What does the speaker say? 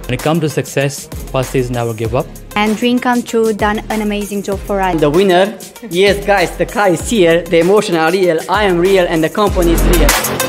When it comes to success, first is never give up. And Dream Come True done an amazing job for us. The winner, yes guys, the car is here, the emotion are real, I am real and the company is real.